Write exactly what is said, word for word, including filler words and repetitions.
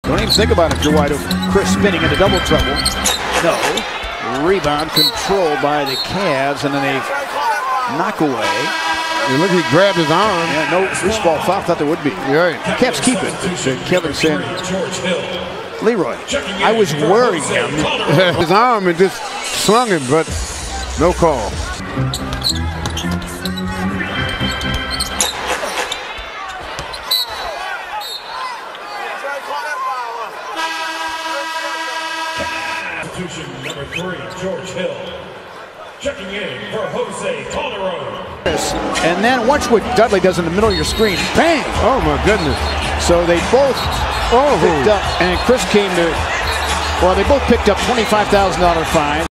Don't even think about it if you're wide open. Chris spinning into double trouble. No. Rebound controlled by the Cavs, and then a knock away. And look, he grabbed his arm. Yeah, no loose ball foul. Thought there would be. Right. Cavs keep it. Kevin Sanders. Leroy. I was worried him. His arm and just slung him, but no call. Substitution number three, George Hill. Checking in for Jose Calderon. And then watch what Dudley does in the middle of your screen. Bang! Oh my goodness. So they both oh. picked up, and Chris came to, well, they both picked up twenty-five thousand dollar fine.